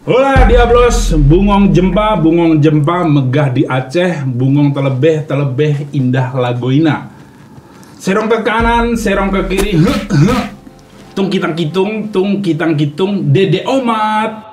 Hola Diablos, bungong jempa megah di Aceh, bungong telebeh indah Lagoina. Serong ke kanan, serong ke kiri, tung kitang kitung, Dede Omat.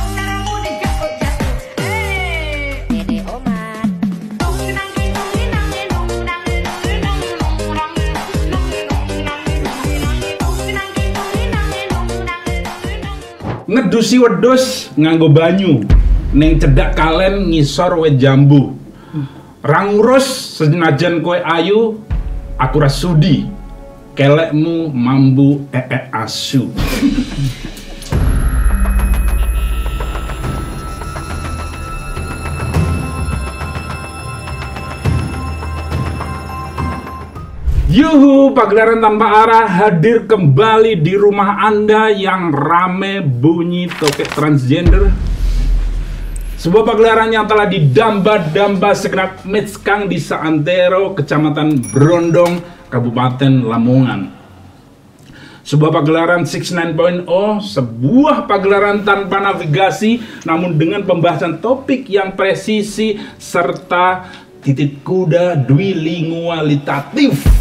Ngedusi wedhus nganggo banyu, neng cedak kalen ngisor we jambu. Rangurus senajan kowe ayu, aku rasudi. Kelekmu mambu asu. Yuhu, pagelaran tanpa arah hadir kembali di rumah Anda yang rame bunyi tokek transgender. Sebuah pagelaran yang telah didamba-damba segenap metskang di Saantero, Kecamatan Brondong, Kabupaten Lamongan. Sebuah pagelaran 69.0, sebuah pagelaran tanpa navigasi, namun dengan pembahasan topik yang presisi serta titik kuda dwilingualitatif.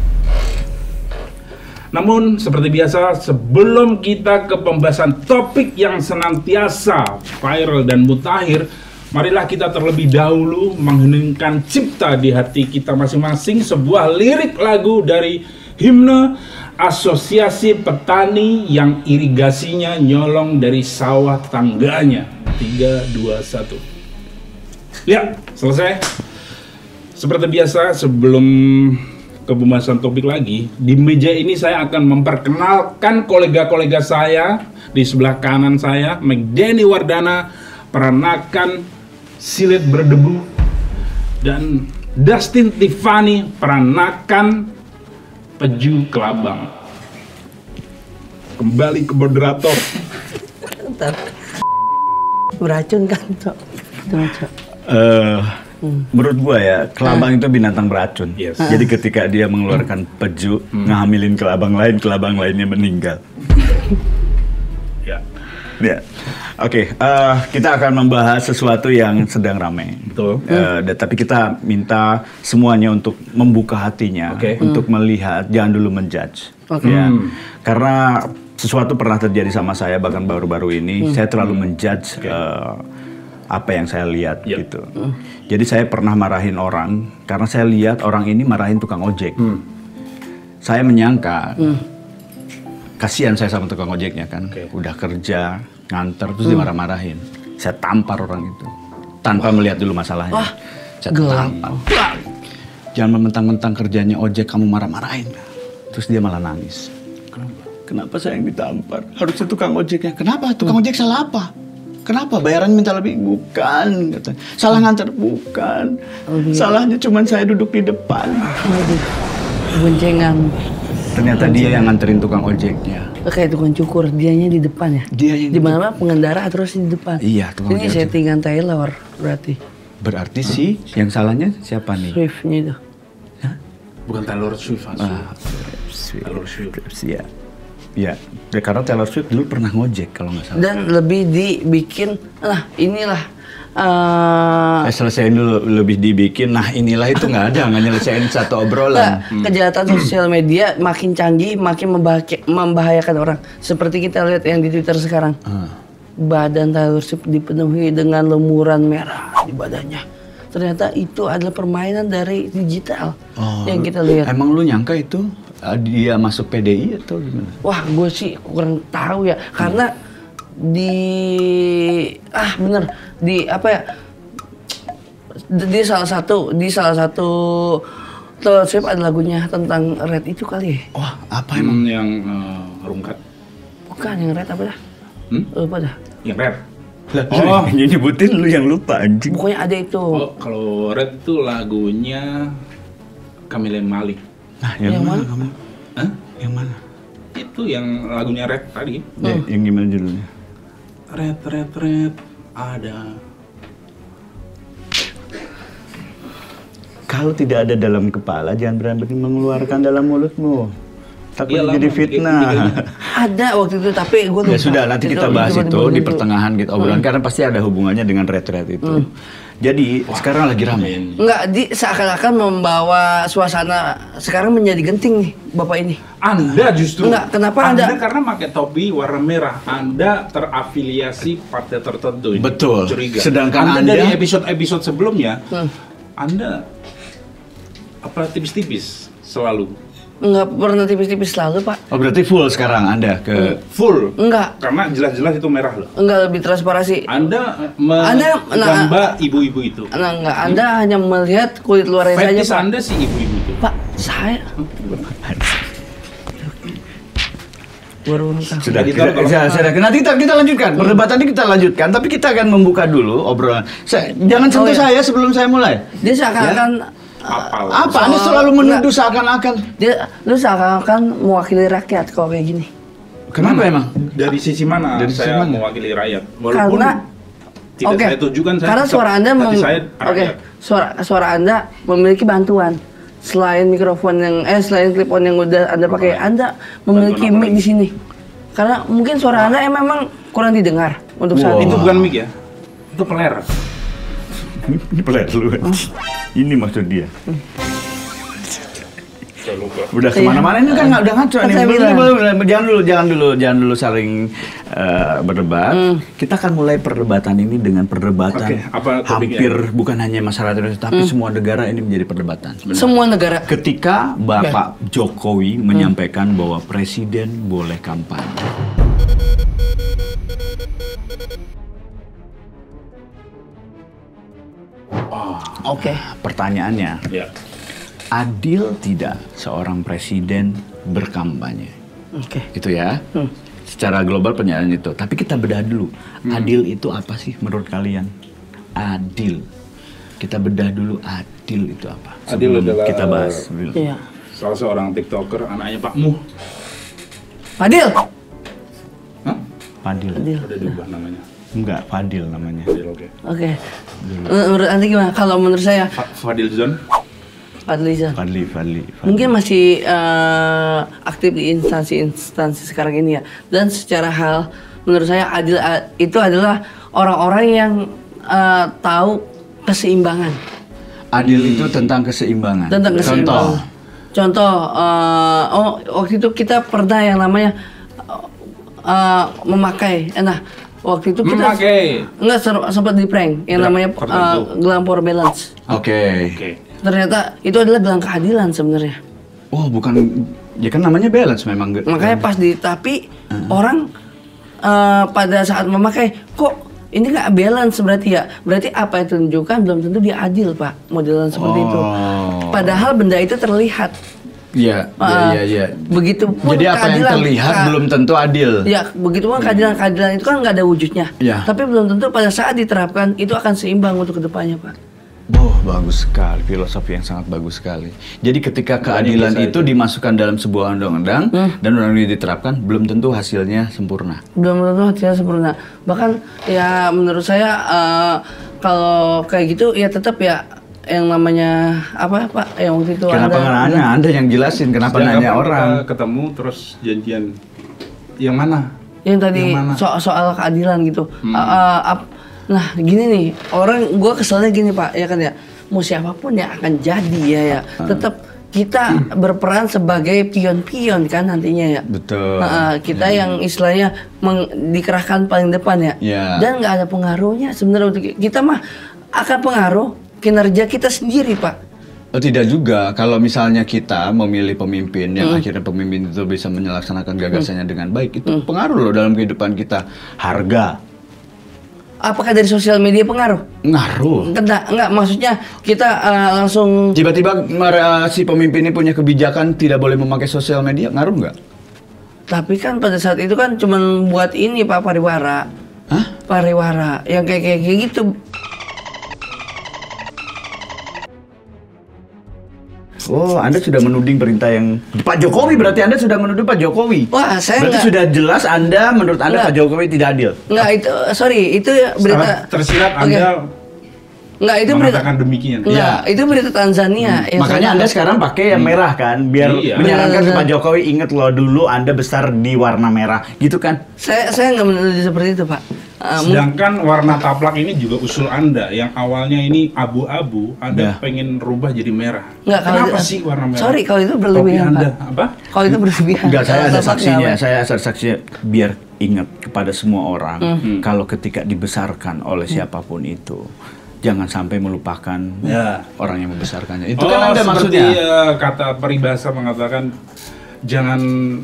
Namun seperti biasa, sebelum kita ke pembahasan topik yang senantiasa viral dan mutakhir, marilah kita terlebih dahulu mengheningkan cipta di hati kita masing-masing sebuah lirik lagu dari himne Asosiasi Petani yang irigasinya nyolong dari sawah tangganya. 3, 2, 1. Ya, selesai. Seperti biasa, sebelum ke pembahasan topik lagi, di meja ini saya akan memperkenalkan kolega-kolega saya. Di sebelah kanan saya, McDenny Wardana, peranakan silit berdebu, dan Dustin Tiffany, peranakan peju kelabang. Kembali ke moderator. Beracun kan, Cok? Menurut gua ya, kelabang itu binatang beracun. Yes. Jadi ketika dia mengeluarkan peju, ngehamilin kelabang lainnya meninggal. Ya. Ya. Oke, kita akan membahas sesuatu yang sedang ramai. Betul. Tapi kita minta semuanya untuk membuka hatinya, untuk melihat, jangan dulu menjudge. Ya. Karena sesuatu pernah terjadi sama saya, bahkan baru-baru ini, saya terlalu menjudge apa yang saya lihat gitu. Jadi saya pernah marahin orang karena saya lihat orang ini marahin tukang ojek. Saya menyangka kasihan saya sama tukang ojeknya kan, udah kerja nganter terus dimarah-marahin. Saya tampar orang itu tanpa melihat dulu masalahnya. Saya tampar. Jangan mentang-mentang kerjanya ojek kamu marah-marahin. Terus dia malah nangis. Kenapa saya yang ditampar? Harusnya tukang ojeknya. Kenapa? Tukang ojek salah apa? Kenapa bayaran minta lebih? Bukan, kata. Salah nganter? Bukan. Salahnya cuma saya duduk di depan. Boncengan. Ternyata dia yang nganterin tukang ojeknya. Kayak tukang cukur, dianya di depan ya? Dia yang di mana pengendara terus di depan. Iya, tukang ini ojek. settingan Taylor berarti. Berarti sih yang salahnya siapa nih? Swift-nya itu. Hah? Bukan Taylor Swift. Taylor Swift. Iya. Ya, karena Taylor Swift dulu pernah ngojek kalau nggak salah. Dan lebih dibikin, inilah. Selesaiin dulu, lebih dibikin. Nah inilah itu nggak nyelesain satu obrolan. Kejahatan sosial media makin canggih, makin membahayakan orang. Seperti kita lihat yang di Twitter sekarang. Badan Taylor Swift dipenuhi dengan lumuran merah di badannya. Ternyata itu adalah permainan dari digital yang kita lihat. Emang lu nyangka itu dia masuk PDI atau gimana? Wah, gue sih kurang tahu ya, karena di salah satu Taylor Swift ada lagunya tentang Red itu kali ya. Wah, apa emang? Yang rungkat. Bukan yang Red, apa dah? Lupa dah. Yang Red. Nyebutin lu yang lupa anjing. Pokoknya ada itu. Kalau Red tuh lagunya Camille Malik. Nah, yang mana? Hah? Yang mana? Itu yang lagunya Red tadi. Yang gimana judulnya? Red ada. Kalau tidak ada dalam kepala, jangan berani mengeluarkan dalam mulutmu. Takut Iya, jadi lama, fitnah. Ada waktu itu, tapi gue lupa. Ya sudah, nanti kita bahas itu di pertengahan kita obrolan karena pasti ada hubungannya dengan retret itu. Jadi sekarang lagi ramai. Enggak, seakan-akan membawa suasana sekarang menjadi genting nih, Bapak ini. Anda justru. Enggak, kenapa Anda karena pakai topi warna merah, Anda terafiliasi partai tertentu. Betul. Curiga. Sedangkan Anda dari episode sebelumnya, Anda apa tipis-tipis selalu. Enggak pernah tipis-tipis selalu, Pak. Oh, berarti full sekarang Anda ke Full. Enggak. Karena jelas-jelas itu merah loh. Enggak, lebih transparasi. Anda menggamba ibu-ibu itu. Enggak, Anda hanya melihat kulit luarnya saja, Fetis Pak. Anda si ibu-ibu itu. Pak, saya baru tahu. Sudah. Nanti kita lanjutkan. Perdebatan ini kita lanjutkan, tapi kita akan membuka dulu obrolan. Jangan sentuh saya sebelum saya mulai. Dia seakan-akan Apa? Anda selalu menuduh seakan-akan. Lu seakan-akan mewakili rakyat kalau kayak gini. Kenapa emang? Dari sisi mana Dari sisi saya mana? mewakili rakyat? Walaupun Karena tidak saya tunjukkan, saya karena suara Anda suara Anda memiliki bantuan. Selain mikrofon selain clip-on yang udah Anda pakai, Anda memiliki mic di sini. Karena mungkin suara Anda memang kurang didengar untuk saat itu ini. bukan mic ya, itu peler. Ini pelet lu. Ini maksud dia. Udah kemana-mana ini kan udah ngaco nih. Jangan dulu saling berdebat. Kita akan mulai perdebatan ini dengan perdebatan hampir bukan hanya masalah Indonesia, tapi semua negara ini menjadi perdebatan. Semua negara. Ketika Bapak Jokowi menyampaikan bahwa presiden boleh kampanye. Oke. Pertanyaannya, adil tidak seorang presiden berkampanye? Oke. Itu ya. Secara global pernyataan itu. Tapi kita bedah dulu. Adil itu apa sih menurut kalian? Adil. Kita bedah dulu adil itu apa? Adil adalah kita bahas. Iya. Salah seorang TikToker, anaknya Pak Muh. Fadil. Hah? Fadil. Udah diubah namanya. Enggak, Fadil namanya. Fadil, oke. Oke. Menurut Anda gimana? Kalau menurut saya Fadil Zon. Fadli. Mungkin masih aktif di instansi sekarang ini ya. Dan secara hal menurut saya adil itu adalah orang-orang yang tahu keseimbangan. Adil itu tentang keseimbangan. Tentang keseimbangan. Contoh, waktu itu kita pernah yang namanya memakai. Waktu itu kita sempat di prank yang namanya gelang power balance. Oke. Ternyata itu adalah gelang keadilan sebenarnya. Oh, bukan, ya kan namanya balance memang. Makanya pas tapi orang pada saat memakai kok ini nggak balance berarti ya. Berarti apa yang ditunjukkan belum tentu dia adil, Pak. Modelan seperti itu. Padahal benda itu terlihat. Iya. Begitupun jadi apa yang terlihat belum tentu adil. Ya, begitupun keadilan itu kan nggak ada wujudnya. Ya. Tapi belum tentu pada saat diterapkan itu akan seimbang untuk kedepannya, Pak. Bagus sekali, filosofi yang sangat bagus sekali. Jadi ketika keadilan itu dimasukkan dalam sebuah undang-undang dan undang-undang diterapkan, belum tentu hasilnya sempurna. Belum tentu hasilnya sempurna. Bahkan ya menurut saya kalau kayak gitu ya tetap ya yang namanya apa Pak yang waktu itu kenapa nanya? Anda yang jelasin kenapa nanya orang. Kita ketemu terus janjian yang mana? Yang tadi soal keadilan gitu. Nah gini nih gue keselnya gini Pak ya kan ya, mau siapapun yang akan jadi ya tetap kita berperan sebagai pion-pion kan nantinya ya. Betul. Kita yang istilahnya dikerahkan paling depan ya. Dan nggak ada pengaruhnya sebenarnya untuk kita mah akan pengaruh kinerja kita sendiri Pak. Tidak juga, kalau misalnya kita memilih pemimpin yang akhirnya pemimpin itu bisa menyelaksanakan gagasannya dengan baik, itu pengaruh loh dalam kehidupan kita. Harga. Apakah dari sosial media pengaruh? Ngaruh. Enggak, maksudnya kita langsung tiba-tiba si pemimpin ini punya kebijakan tidak boleh memakai sosial media, ngaruh nggak? Tapi kan pada saat itu kan cuma buat ini Pak pariwara. Hah? Pariwara yang kayak gitu. Oh, Anda sudah menuding perintah yang Pak Jokowi, berarti Anda sudah menuduh Pak Jokowi. Wah, saya berarti sudah jelas menurut Anda Pak Jokowi tidak adil. Enggak, itu sorry, itu berita tersirat Anda Enggak, itu berita mengatakan demikian. Enggak, itu berita Tanzania. Yang Makanya Anda sekarang pakai yang merah kan, biar Iya. menyarankan ke Pak Jokowi, ingat loh dulu Anda besar di warna merah, gitu kan? Saya nggak menuju seperti itu, Pak. Sedangkan warna taplak ini juga usul Anda yang awalnya ini abu-abu, Anda pengen rubah jadi merah. Enggak, Kenapa sih warna merah? Sorry kalau itu Topi berlebihan, Anda Pak. apa? Kalau itu berlebihan. Enggak, saya ada Taplak saksinya, nggak, Pak. saya ada saksinya, biar ingat kepada semua orang, kalau ketika dibesarkan oleh siapapun itu, jangan sampai melupakan orang yang membesarkannya. Itu kan Anda seperti maksudnya. kata peribahasa mengatakan jangan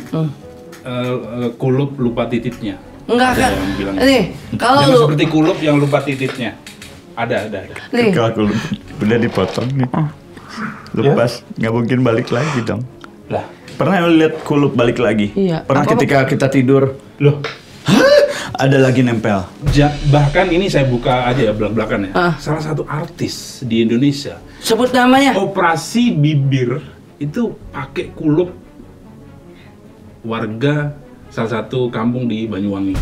kulup lupa titiknya. Enggak Ada kan. yang bilang Nih, kalau jangan lu seperti kulup yang lupa titiknya. Ada. nih, Kalau aku udah dipotong nih, lepas, nggak mungkin balik lagi dong. Lah, Pernah lihat kulup balik lagi? Iya. Pernah Apa- ketika kita tidur, loh. ada lagi nempel. Bahkan ini saya buka aja ya belak-belakan ya. Ah. Salah satu artis di Indonesia sebut namanya. operasi bibir itu pakai kulup warga salah satu kampung di Banyuwangi.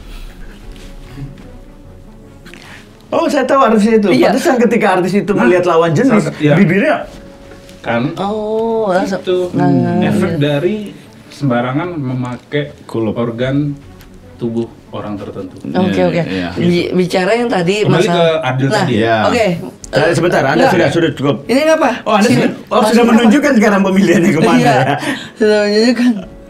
Oh, saya tahu artis itu. Iya. Pantesan ketika artis itu melihat lawan jenis, iya. bibirnya Kan Oh, langsung. itu efek dari sembarangan memakai Kulup. organ tubuh orang tertentu. Oke. Iya. Bicara yang tadi Kembali masalah. ke Adil tadi ya. Oke. Sebentar, Anda Enggak. sudah cukup. Ini nggak apa? Oh, Anda Sini. sudah menunjukkan sekarang pemilihannya kemana Iya. ya? Sudah menunjukkan.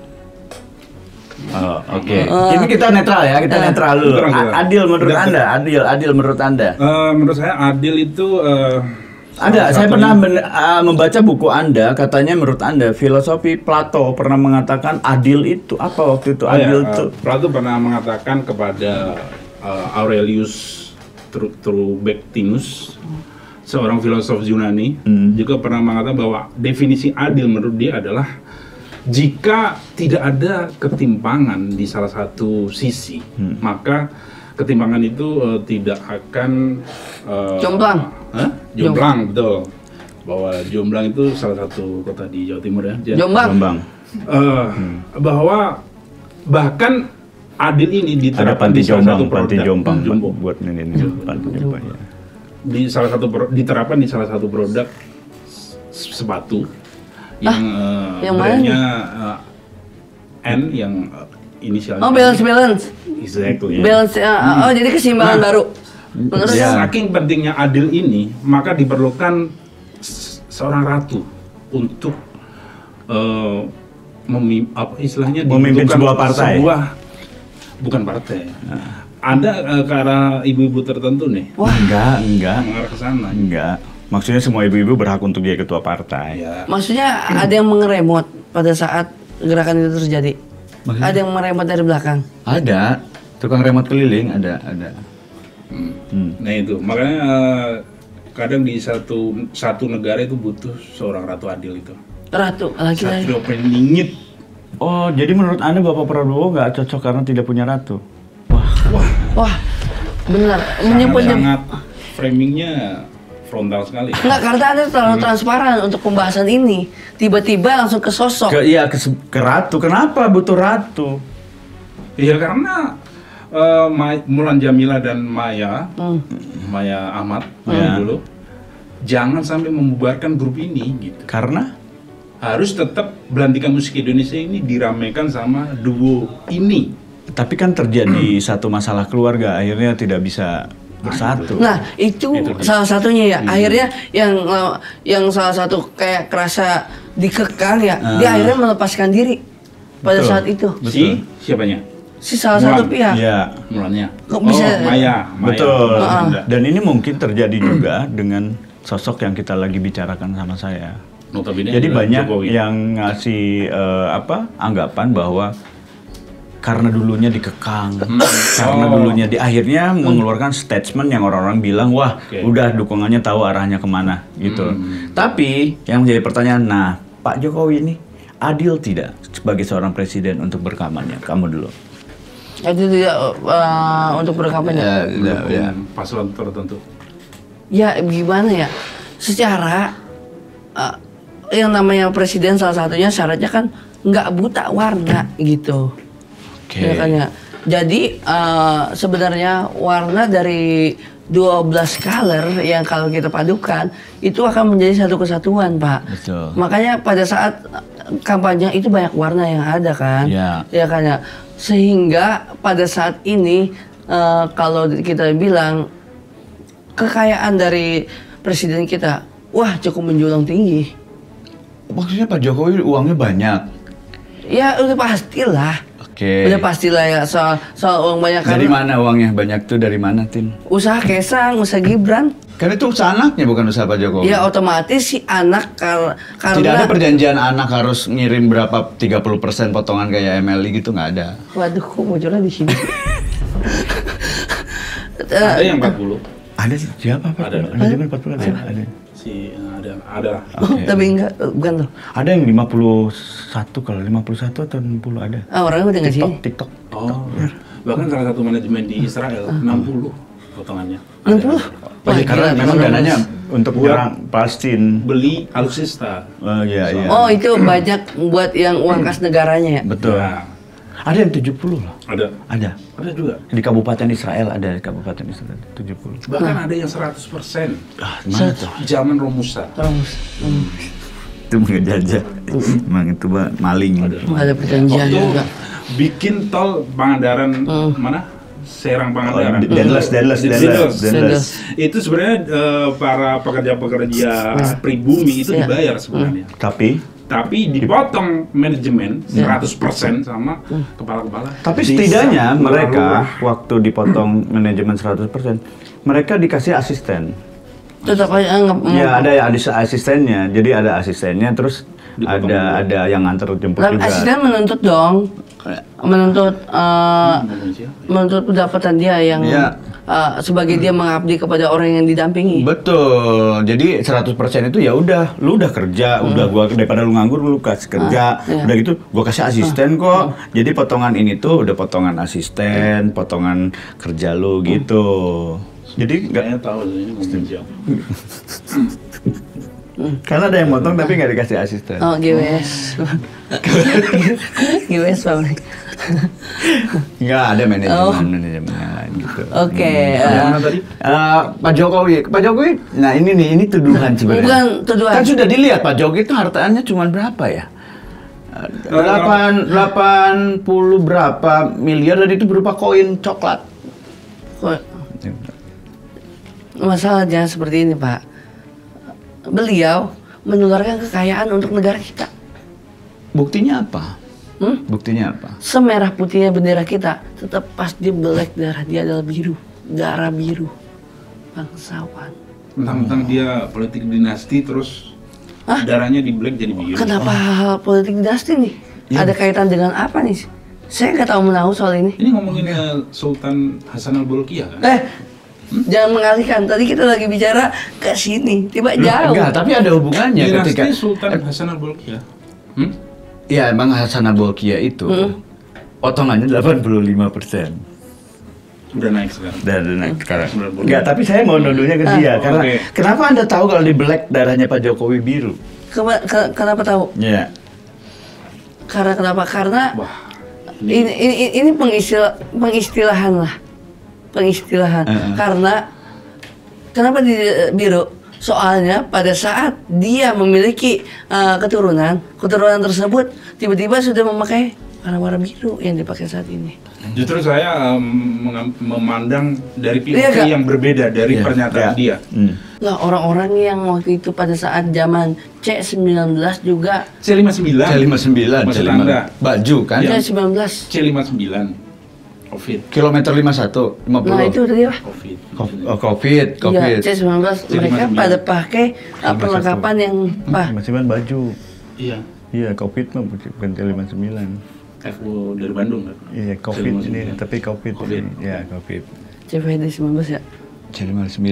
Oh, oke. Ini kita netral ya, kita netral dulu. Netral. Adil menurut Netral. Anda, adil menurut Anda. Menurut saya Adil itu Ada, saya pernah membaca buku Anda, katanya menurut Anda filosofi Plato pernah mengatakan adil itu apa waktu itu? Adil itu Plato pernah mengatakan kepada Aurelius Trubectinus, seorang filosof Yunani, juga pernah mengatakan bahwa definisi adil menurut dia adalah jika tidak ada ketimpangan di salah satu sisi, maka ketimpangan itu tidak akan Jomplang. Jomblang, betul. Bahwa Jomblang itu salah satu kota di Jawa Timur ya. Jombang. Bahwa bahkan adil ini ada diterapkan panti di salah satu Jombang, panti produk. Jombang Jombang. buat ini panti Jombang ya. Di salah satu diterapkan di salah satu produk sepatu yang yang mana brandnya N yang inisialnya Oh, balance. exactly. Balance. Oh, jadi keseimbangan Nah. baru. Menurut Ya. Saking pentingnya adil ini, maka diperlukan seorang ratu untuk istilahnya Memimpin dibutuhkan sebuah partai. Bukan partai. Ada ke arah ibu-ibu tertentu nih Enggak. mengarah ke sana. Enggak. Maksudnya semua ibu-ibu berhak untuk jadi ketua partai. Ya. Maksudnya ada yang mengeremot pada saat gerakan itu terjadi. Maksudnya? Ada yang meremot dari belakang. Ada. Tukang remote keliling ada. Nah itu makanya kadang di satu negara itu butuh seorang ratu adil itu. Ratu laki-laki. Satrio Peningit. Oh, jadi menurut Anda Bapak Prabowo nggak cocok karena tidak punya ratu? Wah, benar. Menyebut Sangat framingnya frontal sekali. Enggak, karena Anda terlalu transparan untuk pembahasan ini. Tiba-tiba langsung ke sosok. Ke ratu. Kenapa butuh ratu? Iya karena Mulan Jamila dan Maya Ahmad dulu jangan sampai membubarkan grup ini gitu. Karena Harus tetap Belantika Musik Indonesia ini diramaikan sama duo ini. tapi kan terjadi satu masalah keluarga, akhirnya tidak bisa bersatu. Nah, itu salah satunya ya. Akhirnya yang salah satu kayak kerasa dikekang ya, dia akhirnya melepaskan diri pada Betul. saat itu. Siapanya? Si salah Mulan. satu pihak. Iya, Mulannya. Kok bisa? Maya. betul. Ah. Dan ini mungkin terjadi juga dengan sosok yang kita lagi bicarakan sama saya. Notabene Jadi adalah banyak Jokowi. yang ngasih anggapan bahwa karena dulunya dikekang, karena dulunya akhirnya mengeluarkan statement yang orang-orang bilang, wah udah dukungannya tahu arahnya kemana gitu. Tapi yang menjadi pertanyaan, nah Pak Jokowi ini adil tidak sebagai seorang presiden untuk berkampanye? Kamu dulu. Itu tidak untuk berkampanye. Mendukung paslon tertentu. Ya gimana ya? Secara yang namanya presiden salah satunya syaratnya kan nggak buta warna gitu. Oke. Ya kan ya. Jadi sebenarnya warna dari 12 color yang kalau kita padukan itu akan menjadi satu kesatuan, Pak. Betul. Makanya pada saat kampanye itu banyak warna yang ada kan, Ya. ya kan ya. Sehingga pada saat ini kalau kita bilang kekayaan dari presiden kita, wah cukup menjulang tinggi. Maksudnya Pak Jokowi uangnya banyak. Ya udah pastilah. Oke. Udah pastilah ya soal uang banyak. Dari karena mana uangnya banyak tuh, dari mana, Tin? usaha Kaisang, usaha Gibran. Karena itu usaha anaknya, bukan usaha Pak Jokowi. Ya otomatis si anak karena Tidak ada perjanjian anak harus ngirim berapa 30% potongan kayak MLI gitu, nggak ada. Waduh, kok bocornya di sini? Ada yang 40. Ada siapa Pak? Ada. Manajemen 40 ada. Ada. Tapi enggak, bukan loh. Ada yang 51, kalau 51 atau 60 ada. Orangnya udah nggak sini. TikTok. Oh. Bahkan salah satu manajemen di Israel 60 potongannya. 60? Wah, Karena gila, memang gila. dananya untuk Buat orang Palestina. Beli alutsista. Oh iya iya. Oh, itu banyak buat yang uang kas negaranya ya? Betul. Nah, Ada yang 70 loh. ada Ada. juga. Di Kabupaten Israel ada, di Kabupaten Israel 70. Bahkan ada yang 100%. Mana tuh? Zaman Romusa. Itu mengejajah. Emang itu maling. Nggak ada perjanjian Waktu juga. bikin tol Pangandaran mana? Serang Pangandaran. Denles. Itu sebenarnya para pekerja-pekerja pribumi itu dibayar sebenarnya. Tapi dipotong manajemen 100% sama kepala-kepala. Tapi Desa, setidaknya mereka lurah. waktu dipotong manajemen 100%, mereka dikasih asisten. Tetap aja nggak Ya ada asistennya. Jadi ada asistennya, terus Dipotong ada yang nganter jemput Tapi juga. asisten menuntut dong, menuntut menuntut pendapatan dia yang Iya. sebagai dia mengabdi kepada orang yang didampingi. Betul. Jadi 100% itu ya udah, lu udah kerja, udah gua daripada lu nganggur lu kasih kerja. Iya. Udah gitu gua kasih asisten kok. Jadi potongan ini tuh udah potongan asisten, potongan kerja lu gitu. Jadi Kayaknya tahu ini ngomong siapa. karena ada yang potong tapi nggak dikasih asisten. Oh, GWS. GWS pabrik. Nggak ada manajemen yang lain gitu. Oke. Yang mana tadi? Pak Jokowi, nah ini tuduhan sebenarnya. Bukan tuduhan. Kan sudah dilihat Pak Jokowi itu hartanya cuma berapa ya? 80 berapa miliar, dan itu berupa koin coklat. Masalahnya seperti ini, Pak. Beliau menularkan kekayaan untuk negara kita. Buktinya apa? Hmm? Buktinya apa? Semerah putihnya bendera kita, tetap pas di black darah dia adalah biru, darah biru, bangsawan. Mentang-mentang dia politik dinasti terus darahnya di black jadi biru. Kenapa hal politik dinasti nih? Ya. Ada kaitan dengan apa nih? Saya nggak tahu menahu soal ini. Ini ngomongin Sultan Hasan al-Bolkiah kan? Jangan mengalihkan. Tadi kita lagi bicara ke sini, tiba jauh. Enggak, tapi ada hubungannya Dinasti ketika Sultan Hasan al-Bolkiah. ya emang Hasan al-Bolkiah itu potongannya 85%. Udah naik sekarang. Dan naik sekarang. 90. Enggak, tapi saya mau nuduhnya ke dia karena Oke. kenapa Anda tahu kalau di black darahnya Pak Jokowi biru? Kenapa tahu? Iya. Karena kenapa? Karena Wah, ini pengistilahan lah. Pengistilahan. Karena kenapa di biru? Soalnya pada saat dia memiliki keturunan tersebut tiba-tiba sudah memakai warna biru yang dipakai saat ini. justru saya memandang dari Iya, POV Kak. yang berbeda dari Iya, pernyataan iya. dia. Nah, orang-orang yang waktu itu pada saat zaman C19 juga C59. Maksud Anda? Baju kan? Iya. C19. C59. Covid. Kilometer 51, 50. Nah, itu tadi lah. Covid. Covid. Iya, C19 mereka C59. pada pakai perlengkapan yang Masih baju. Iya. Iya, Covid mah bukan T59. FU dari Bandung kan? Iya, Covid C59. ini, tapi Covid. Covid. Iya, Covid. CVD 19 ya. C59.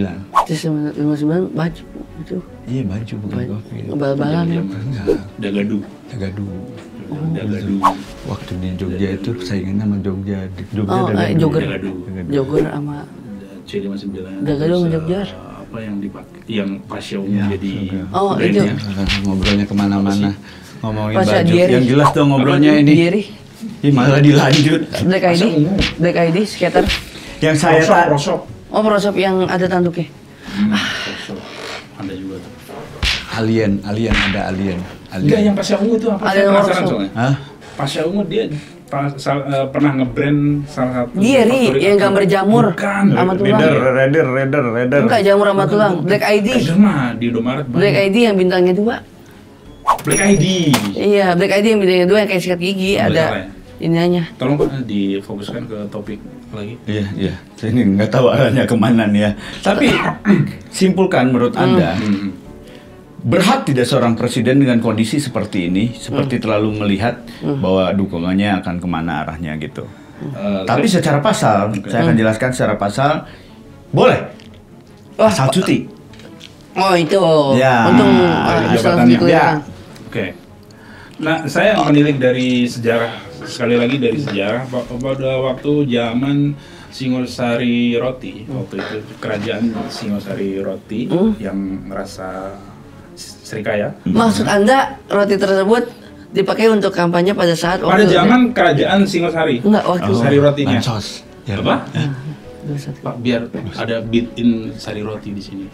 C59 baju itu. Iya, baju bukan Covid. Bal-balan ya. Dagadu. Dagadu. Dagadu. Waktu di Jogja itu saingannya sama Jogja. Jogja Oh, Dagadu. Jogger. Dagadu. Jogger sama C59. Dagadu sama Terus, Jogjar. apa yang dipakai? Yang Pasya Iya, jadi Oh, brand itu. ya? Ngobrolnya kemana-mana. Ngomongin Pas baju. Dieri. Yang jelas tuh ngobrolnya ini. Dieri. Ini malah dilanjut. Black ID skater. Yang saya Prosop. Oh, Prosop yang ada tanduknya. Prosop. Ada juga tuh. Alien ada alien. Enggak, yang Pasha Ungu itu apa? Ada Penasaran Prosop. soalnya. Hah? Pasha Ungu dia pernah nge-brand salah satu Dia yang gambar jamur bukan sama tulang. Raider. Enggak, jamur sama tulang. Black ID. Raider mah di Indomaret Black ID yang bintangnya 2. Black ID. Iya, Black ID yang bintangnya 2 yang kayak sikat gigi Boleh ada salah ya? ininya. Tolong Pak difokuskan ke topik lagi. Iya. Saya ini nggak tahu arahnya kemana nih ya. Tapi simpulkan menurut Anda, berhak tidak seorang presiden dengan kondisi seperti ini, seperti terlalu melihat bahwa dukungannya akan kemana arahnya gitu. Tapi secara pasal, saya akan jelaskan secara pasal, boleh. Pasal cuti. Oh, itu. Ya. Untung jabatannya. dikeluarkan. Oke. Nah, saya menilik dari sejarah, sekali lagi dari sejarah, pada waktu zaman Singosari Roti, waktu itu kerajaan Singosari Roti yang merasa Srikaya. Maksud Anda roti tersebut dipakai untuk kampanye pada saat Pada zaman kerajaan Singosari. Enggak, waktu Sari Rotinya. Bansos. Apa? Pak, biar ada beat in Sari Roti di sini.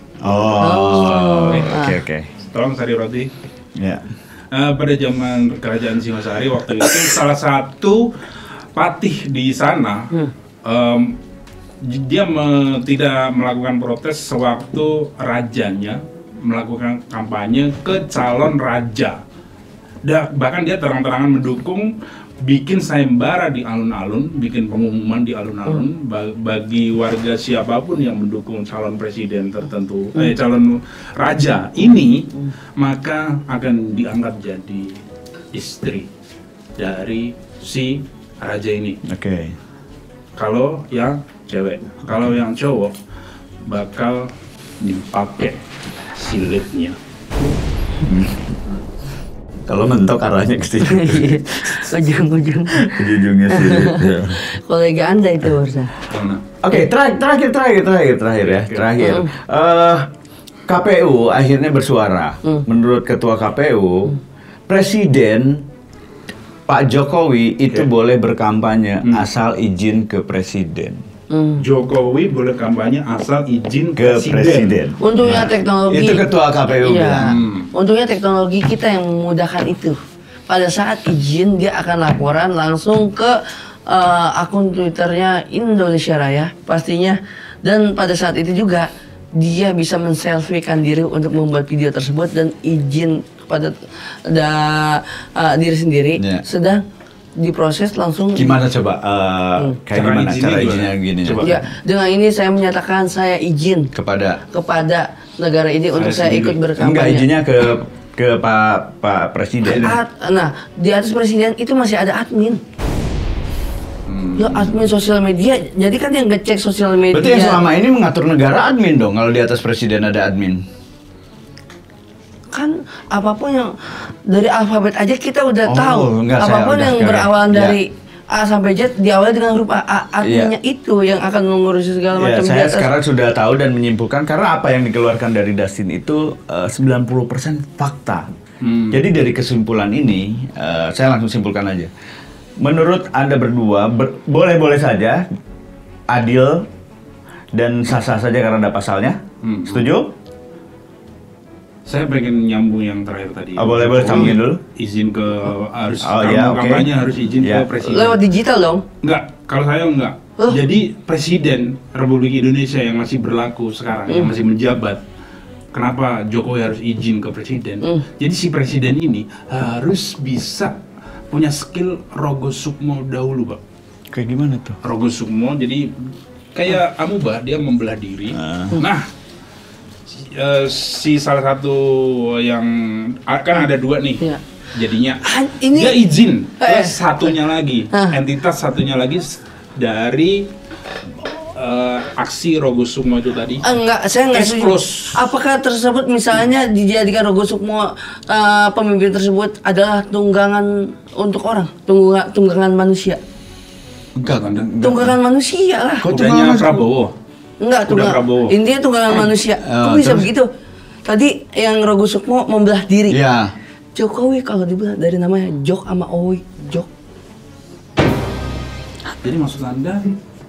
Oke. Tolong Sari Roti. Ya. Pada zaman kerajaan Singosari waktu itu salah satu patih di sana dia tidak melakukan protes sewaktu rajanya melakukan kampanye ke calon raja. Bahkan dia terang-terangan mendukung, bikin sayembara di alun-alun, bikin pengumuman di alun-alun bagi warga siapapun yang mendukung calon presiden tertentu, calon raja ini, maka akan diangkat jadi istri dari si raja ini. Oke. Kalau yang cewek, kalau yang cowok bakal dipakai silitnya. Kalau mentok arahnya ke sini. ujung-ujung. Ujungnya silit. Ya. Kolega Anda itu barusan. Oke, terakhir ya. Terakhir. KPU akhirnya bersuara. Menurut Ketua KPU, Presiden Pak Jokowi itu boleh berkampanye asal izin ke Presiden. Jokowi boleh kampanye asal izin Ke Presiden. Untungnya teknologi. Itu Ketua KPU bilang. Untungnya teknologi kita yang memudahkan itu. Pada saat izin dia akan laporan langsung ke akun Twitternya Indonesia Raya pastinya. Dan pada saat itu juga dia bisa men-selfiekan diri untuk membuat video tersebut dan izin kepada diri sendiri. Sedang diproses langsung. Gimana coba? Kayak gimana cara izinnya gini? Ya, dengan ini saya menyatakan saya izin kepada negara ini untuk saya ikut berkampanye. Enggak, izinnya ke Pak Presiden. Nah, di atas Presiden itu masih ada admin. Ya, admin sosial media. Jadi kan yang ngecek sosial media. Berarti yang selama ini mengatur negara admin dong. Kalau di atas Presiden ada admin. Kan apapun yang dari alfabet aja kita udah tahu. Enggak, apapun yang berawalan dari A sampai Z diawali dengan huruf A. Adminnya itu yang akan mengurusi segala macam. Saya sekarang sudah tahu dan menyimpulkan karena apa yang dikeluarkan dari Dustin itu 90% fakta. Jadi dari kesimpulan ini saya langsung simpulkan aja. Menurut Anda berdua boleh-boleh saja adil dan sah-sah saja karena ada pasalnya. Setuju? Saya pengen nyambung yang terakhir tadi. Boleh sambungin dulu. Izin ke kampanye harus izin ke presiden. Lewat digital dong? Enggak, kalau saya enggak. Jadi presiden Republik Indonesia yang masih berlaku sekarang, yang masih menjabat, kenapa Jokowi harus izin ke presiden? Jadi si presiden ini harus bisa punya skill Rogo Sukmo dahulu, Pak. Kayak gimana tuh? Rogo Sukmo, jadi kayak Amuba, dia membelah diri. Nah, si salah satu yang kan ada dua nih, jadinya dia izin plus satunya lagi, entitas satunya lagi dari aksi Rogo Sukmo itu tadi. Enggak, saya nggak setuju. Apakah tersebut misalnya dijadikan Rogo Sukmo pemimpin tersebut adalah tunggangan untuk orang, tunggangan manusia? Enggak. Tunggangan manusia lah. Kudanya Prabowo. Enggak, intinya tunggangan manusia. Kok bisa begitu? Tadi yang Rogo Sukmo membelah diri. Iya. Jokowi kalau dibelah dari namanya Jok sama Owi, Jok. Jadi maksud Anda,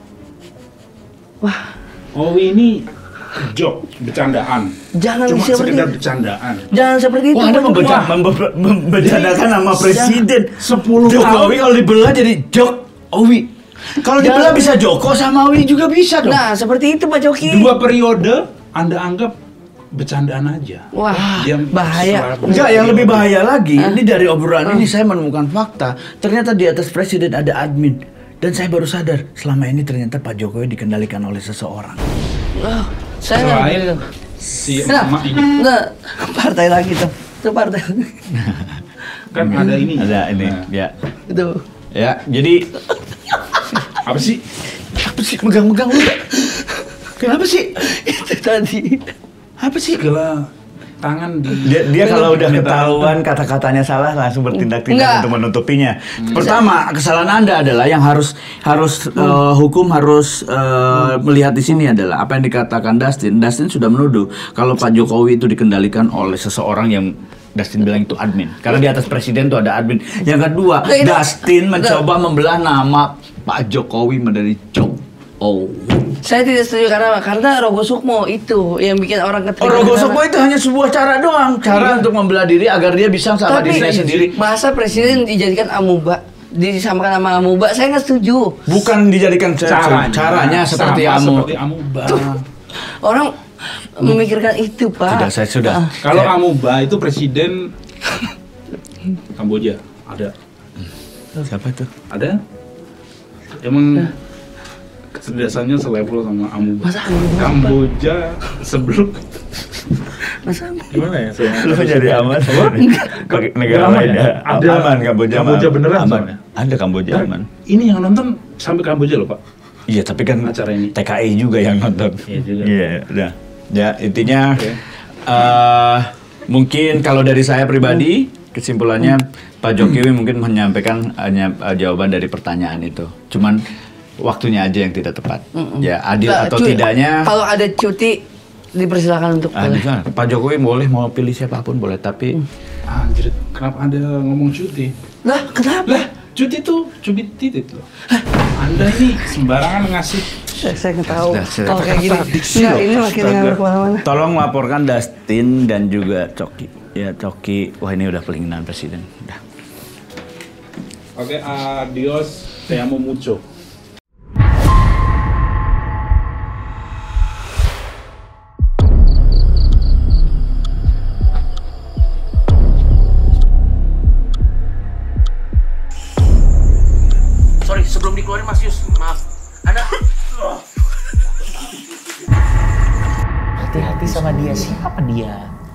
Wah, Owi ini joke, bercandaan. jangan Cuma seperti sekedar bercandaan. jangan seperti itu. Wah, Anda Pak Jokowi. membercandakan nama presiden. 10 Jokowi tahun. kalau dibelah jadi Jok Owi. Kalau dibelah bisa Joko sama Owi juga bisa dong. Nah, seperti itu Pak Joki. 2 periode Anda anggap bercandaan aja. Wah, Dia bahaya. selalu- Enggak, yang lebih bahaya lagi, ini dari obrolan ini saya menemukan fakta. Ternyata di atas presiden ada admin. Dan saya baru sadar, selama ini ternyata Pak Jokowi dikendalikan oleh seseorang. Oh, saya Selain si Nah, emak ini nah, partai lagi tuh. Itu partai. kan ada ini. Ada ini, Nah, ya. Itu. Ya, jadi apa sih? apa sih megang-megang lu? Kenapa sih? Itu tadi. Apa sih? Segala tangan di Dia kalau udah ketahuan kata-katanya salah langsung bertindak-tindak Enggak. untuk menutupinya. Pertama, kesalahan Anda adalah yang harus hukum harus melihat di sini adalah apa yang dikatakan Dustin. Dustin sudah menuduh kalau Pak Jokowi itu dikendalikan oleh seseorang yang Dustin bilang itu admin. Karena di atas presiden itu ada admin. Yang kedua, Nah, itu- Dustin mencoba membelah nama Pak Jokowi menjadi Jokowi. Saya tidak setuju karena Rogo Sukmo itu yang bikin orang ketrigger. Rogo Sukmo itu hanya sebuah cara doang, cara untuk membelah diri agar dia bisa sama Tapi dirinya sendiri. masa presiden dijadikan amuba, disamakan sama amuba, saya nggak setuju. Bukan dijadikan caranya seperti sama amu. seperti amuba. Orang memikirkan itu, Pak. Sudah, saya sudah. Kalau amuba itu presiden Kamboja ada. Siapa itu? Ada? Emang kecerdasannya selevel sama amuba. Masa amuba? Kamboja sebelum Masa gimana ya? Lu jadi aman. Pakai negara Aman lain ya? ya. Ada. Aman Kamboja. Kamboja aman. beneran aman. soalnya. Ada Kamboja aman. Ini yang nonton sampai Kamboja loh, Pak. Iya, tapi kan Acara ini. TKI juga yang nonton. Iya juga. Iya, udah. Ya, intinya Oke. mungkin kalau dari saya pribadi kesimpulannya Pak Jokowi mungkin menyampaikan hanya jawaban dari pertanyaan itu. Cuman waktunya aja yang tidak tepat. Ya, adil Nah, atau tidaknya. Kalau ada cuti dipersilakan untuk boleh. Bisa. Pak Jokowi boleh mau pilih siapapun boleh, tapi Anjir, kenapa Anda ngomong cuti? Lah, kenapa? Lah, cuti tuh cubit titit loh. Anda ini sembarangan ngasih. Saya nggak tahu. Sudah, Kalau kayak gini. Enggak, ini makin ngalur kemana-mana. tolong laporkan Dustin dan juga Coki. Ya, Coki. Wah, ini udah pelinginan presiden. Udah. Oke, adios. Te amo mucho. Sorry, sebelum dikeluarin Mas Yus, maaf. Anda Hati-hati sama dia. Siapa dia?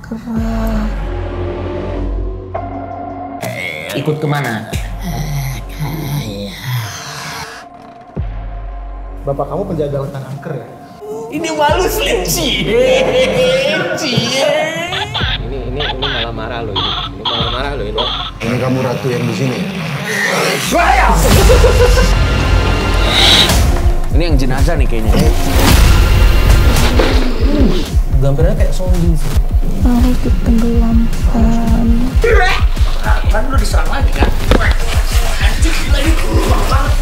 Ikut kemana? Bapak kamu penjaga hutan angker ya? Ini malu Slim Cie. Ini malah marah loh ini. Ini malah marah loh ini. Dengan kamu ratu yang di sini. Ini yang jenazah nih kayaknya. Gambarnya kayak zombie sih. Harus ditenggelamkan. Kan lu diserang lagi kan? Anjir lagi banget.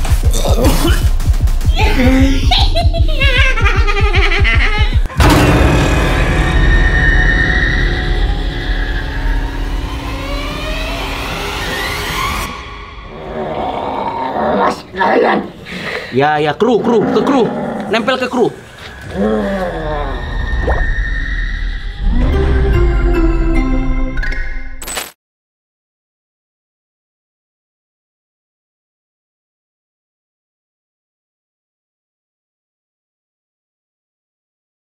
Ya, kru, ke kru. Nempel ke kru.